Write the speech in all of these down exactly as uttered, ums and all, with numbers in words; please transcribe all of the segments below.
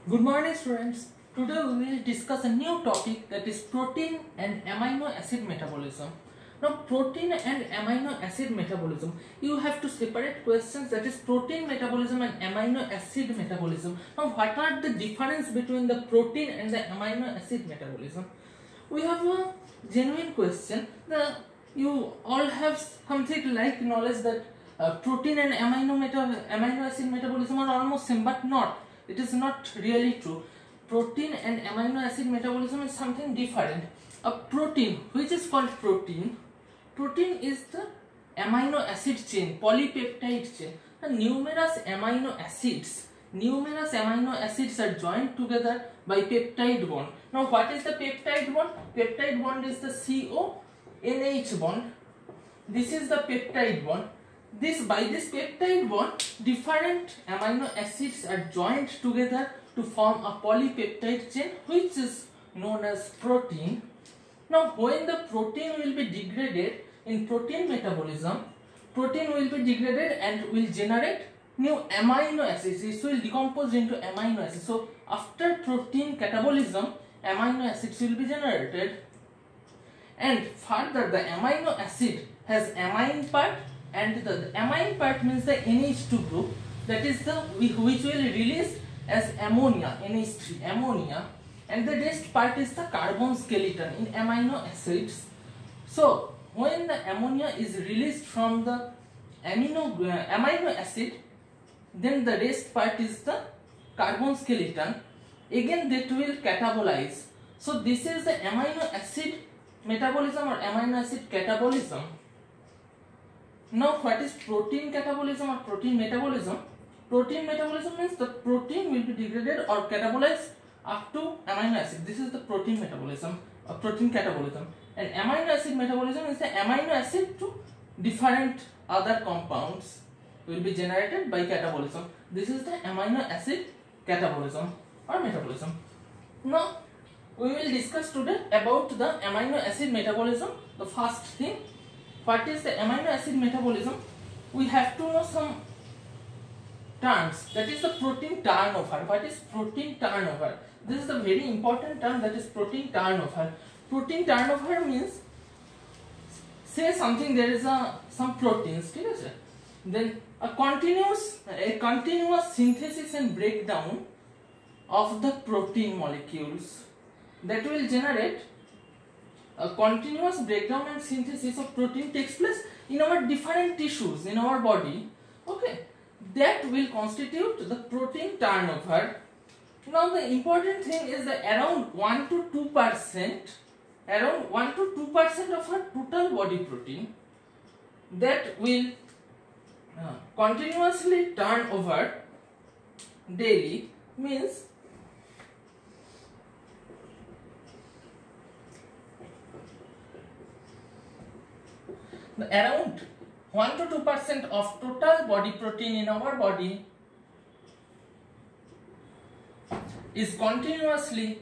Good morning, students. Today we will discuss a new topic, that is protein and amino acid metabolism. Now, protein and amino acid metabolism, you have to separate questions, that is protein metabolism and amino acid metabolism. Now, what are the difference between the protein and the amino acid metabolism? We have a genuine question. The you all have something like knowledge that uh, protein and amino meta amino acid metabolism are almost same, but not. It is not really true. Protein and amino acid metabolism is something different. A protein, which is called protein, protein is the amino acid chain, polypeptide chain. And numerous amino acids, numerous amino acids are joined together by peptide bond. Now, what is the peptide bond? Peptide bond is the C O N H bond. This is the peptide bond. This by this peptide bond, different amino acids are joined together to form a polypeptide chain, which is known as protein. Now, when the protein will be degraded in protein metabolism, protein will be degraded and will generate new amino acids. It will decompose into amino acids. So, after protein catabolism, amino acids will be generated. And further, the amino acid has amine part, and the, the amine part means the N H two group, that is the which will release as ammonia, N H three, ammonia, and the rest part is the carbon skeleton in amino acids. So when the ammonia is released from the amino uh, amino acid, then the rest part is the carbon skeleton, again that will catabolize. So this is the amino acid metabolism or amino acid catabolism. Now, what is protein catabolism or protein metabolism? Protein metabolism means the protein will be degraded or catabolized up to amino acid. This is the protein metabolism or protein catabolism. And amino acid metabolism is the amino acid to different other compounds will be generated by catabolism. This is the amino acid catabolism or metabolism. Now, we will discuss today about the amino acid metabolism. The first thing, what is the amino acid metabolism? We have to know some terms, that is the protein turnover. What is protein turnover? This is the very important term, that is protein turnover. Protein turnover means, say something, there is a some proteins, then a continuous a continuous synthesis and breakdown of the protein molecules that will generate a continuous breakdown and synthesis of protein takes place in our different tissues in our body. Okay, that will constitute the protein turnover. Now, the important thing is that around one to two percent, around one to two percent of our total body protein that will uh, continuously turn over daily, means around one to two percent of total body protein in our body is continuously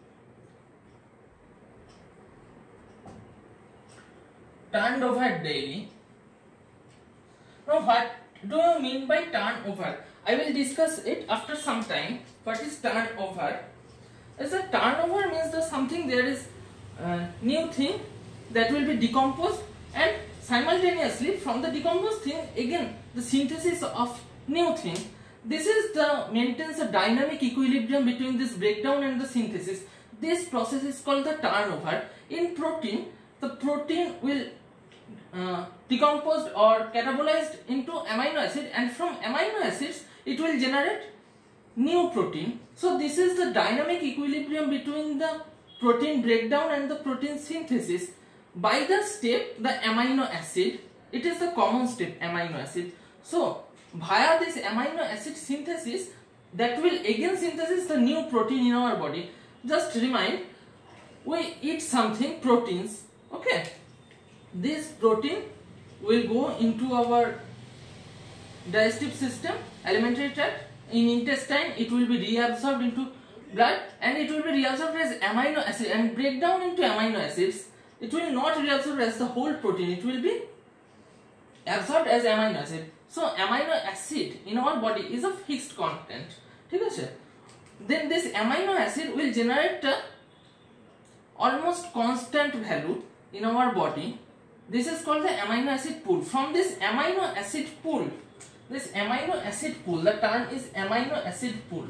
turned over daily. Now, what do you mean by turnover? I will discuss it after some time. What is turnover? As a turnover means the something, there is a new thing that will be decomposed, and simultaneously from the decomposed thing again the synthesis of new thing. This is the maintains a dynamic equilibrium between this breakdown and the synthesis. This process is called the turnover. In protein, the protein will uh, decomposed or catabolized into amino acid, and from amino acids it will generate new protein. So this is the dynamic equilibrium between the protein breakdown and the protein synthesis. By the step, the amino acid, it is the common step, amino acid. So, via this amino acid synthesis, that will again synthesize the new protein in our body. Just remind, we eat something, proteins, okay. This protein will go into our digestive system, alimentary tract, in intestine, it will be reabsorbed into blood, and it will be reabsorbed as amino acid and break down into amino acids. It will not reabsorb as the whole protein, it will be absorbed as amino acid. So amino acid in our body is a fixed content. ঠিক আছে? then this amino acid will generate a almost constant value in our body. This is called the amino acid pool. From this amino acid pool, this amino acid pool, the term is amino acid pool.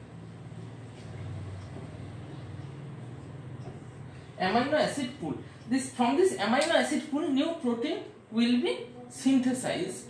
Amino acid pool. This from this amino acid pool, new protein will be synthesized.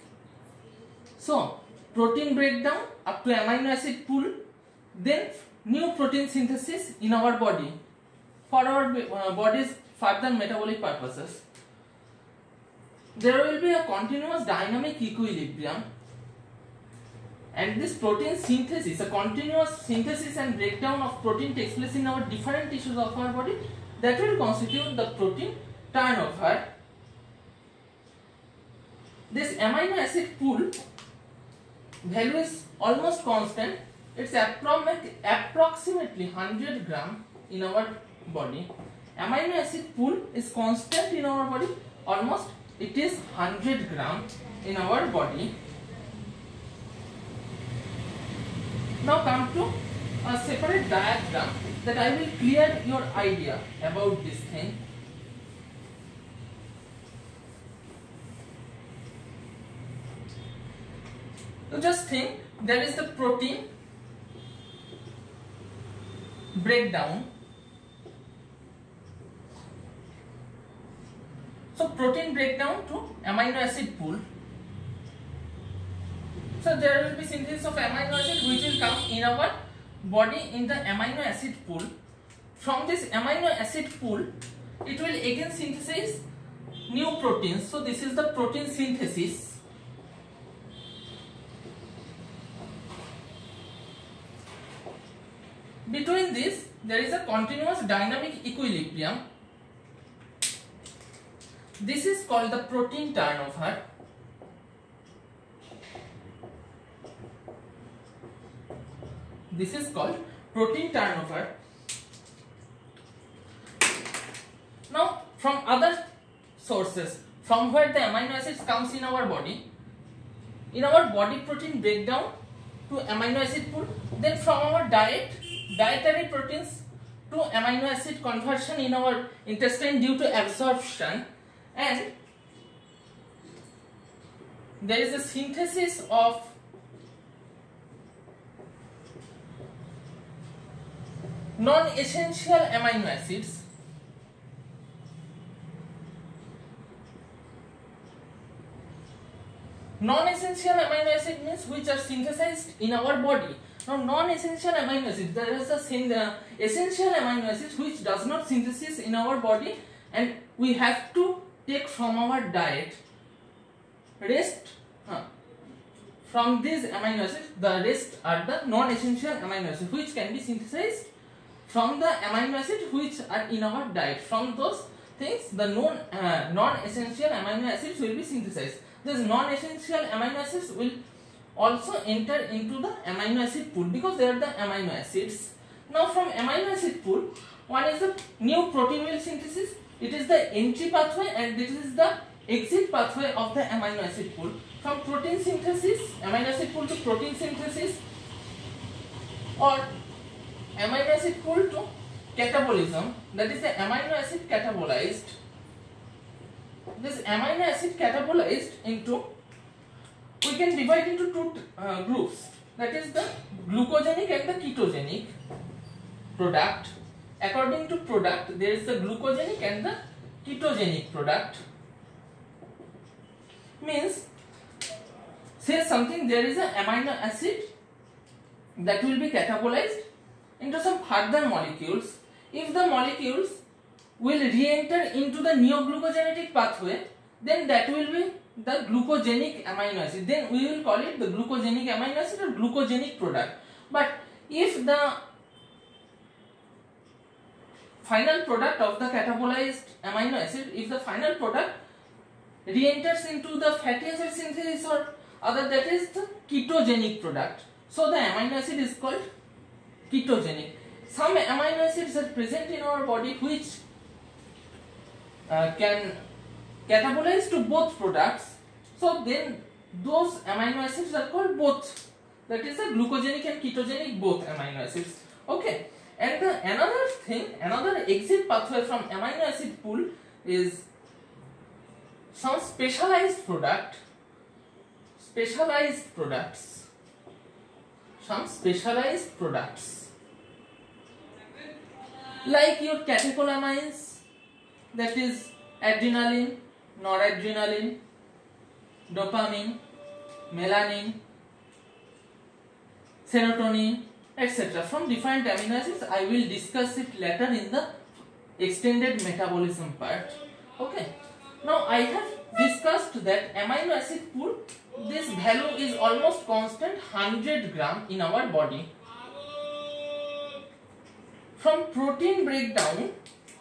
So protein breakdown up to amino acid pool, then new protein synthesis in our body for our uh, body's further metabolic purposes. There will be a continuous dynamic equilibrium, and this protein synthesis, a continuous synthesis and breakdown of protein takes place in our different tissues of our body, that will constitute the protein turnover. This amino acid pool value is almost constant. It's approximately one hundred gram in our body. Amino acid pool is constant in our body, almost it is one hundred gram in our body. Now come to a separate diagram that I will clear your idea about this thing. So just think, there is the protein breakdown. So protein breakdown to amino acid pool. So there will be synthesis of amino acid which will come in our body in the amino acid pool. From this amino acid pool, it will again synthesize new proteins. So this is the protein synthesis. Between this, there is a continuous dynamic equilibrium. This is called the protein turnover. This is called protein turnover. Now, from other sources, from where the amino acids comes in our body, in our body protein breakdown to amino acid pool, then from our diet, dietary proteins to amino acid conversion in our intestine due to absorption, and there is a synthesis of non-essential amino acids. Non-essential amino acid means which are synthesized in our body. Now, non-essential amino acids, there is a uh, essential amino acids which does not synthesis in our body, and we have to take from our diet. Rest huh. From these amino acids, the rest are the non-essential amino acids which can be synthesized from the amino acids which are in our diet. From those things, the non uh, non-essential amino acids will be synthesized. These non-essential amino acids will also enter into the amino acid pool because they are the amino acids. Now, from amino acid pool, one is the new protein will synthesis. It is the entry pathway, and this is the exit pathway of the amino acid pool. From protein synthesis, amino acid pool to protein synthesis, or amino acid pool to catabolism, that is the amino acid catabolized. This amino acid catabolized into, we can divide into two uh, groups, that is the glucogenic and the ketogenic product. According to product, there is the glucogenic and the ketogenic product. Means, say something, there is an amino acid that will be catabolized into some further molecules. If the molecules will re-enter into the neoglucogenetic pathway, then that will be the glucogenic amino acid. Then we will call it the glucogenic amino acid or glucogenic product. But if the final product of the catabolized amino acid, if the final product re-enters into the fatty acid synthesis or other, that is the ketogenic product. So the amino acid is called ketogenic. Some amino acids are present in our body which uh, can catabolize to both products. So then those amino acids are called both that is the glucogenic and ketogenic both amino acids. Okay, and the another thing, another exit pathway from amino acid pool is some specialized product, specialized products, some specialized products like your catecholamines, that is adrenaline, noradrenaline, dopamine, melanin, serotonin, et cetera. From different amino acids. I will discuss it later in the extended metabolism part. Okay. Now I have discussed that amino acid pool, this value is almost constant one hundred gram in our body. From protein breakdown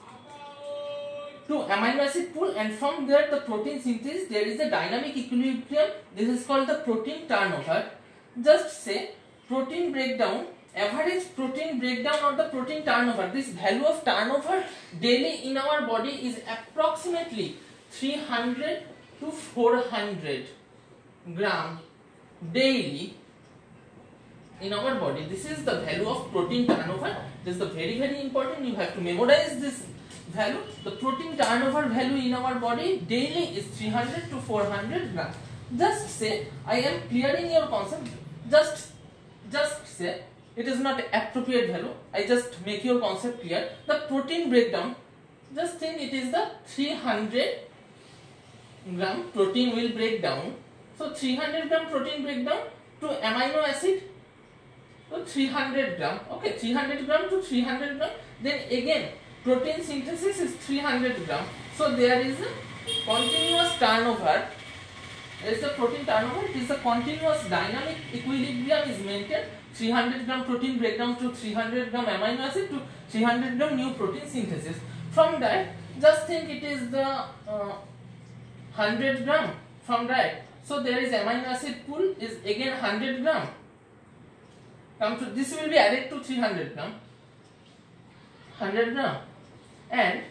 to amino acid pool, and from there the protein synthesis, there is a dynamic equilibrium. This is called the protein turnover. Just say protein breakdown, average protein breakdown or the protein turnover. This value of turnover daily in our body is approximately three hundred to four hundred gram daily in our body. This is the value of protein turnover. This is the very very important. You have to memorize this value. The protein turnover value in our body daily is three hundred to four hundred gram. Just say, I am clearing your concept. Just, just say it is not appropriate value. I just make your concept clear. The protein breakdown. Just think it is the three hundred gram protein will break down. So three hundred gram protein breakdown to amino acid. So three hundred gram. Okay, three hundred gram to three hundred gram. Then again, protein synthesis is three hundred gram. So there is a continuous turnover. There is a protein turnover. It is a continuous dynamic equilibrium is maintained. three hundred gram protein breakdown to three hundred gram amino acid to three hundred gram new protein synthesis. From that, just think it is the uh, one hundred gram. From that, so there is amino acid pool is again one hundred gram. Come to this will be added to three hundred gram. one hundred gram, and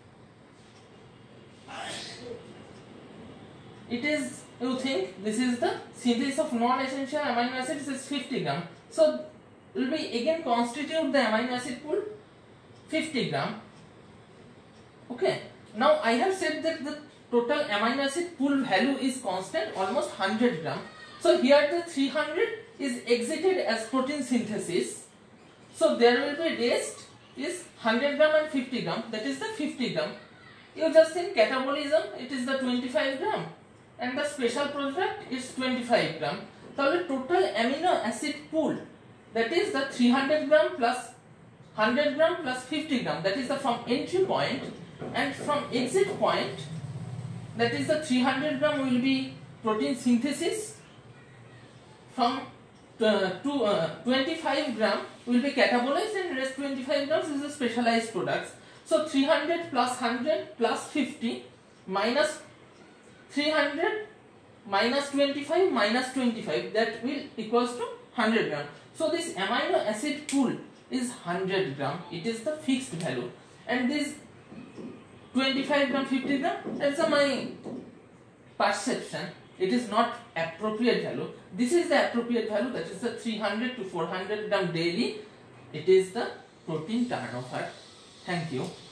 it is, you think this is the synthesis of non-essential amino acids is fifty gram. So will be again constitute the amino acid pool fifty gram. Okay. Now I have said that the total amino acid pool value is constant, almost one hundred gram. So here the three hundred is exited as protein synthesis. So there will be rest is one hundred gram and fifty gram. That is the fifty gram. You just think catabolism, it is the twenty-five gram. And the special product is twenty-five gram. So the total amino acid pool, that is the three hundred gram plus one hundred gram plus fifty gram, that is the from entry point, and from exit point, that is the three hundred gram will be protein synthesis, from uh, to uh, twenty-five gram will be catabolized, and rest twenty-five grams is the specialized products. So three hundred plus one hundred plus fifty minus three hundred minus twenty-five minus twenty-five, that will equals to one hundred gram. So this amino acid pool is one hundred gram. It is the fixed value, and this twenty-five gram, fifty gram, that's a my perception. It is not appropriate value. This is the appropriate value, that is the three hundred to four hundred gram daily. It is the protein turnover. Thank you.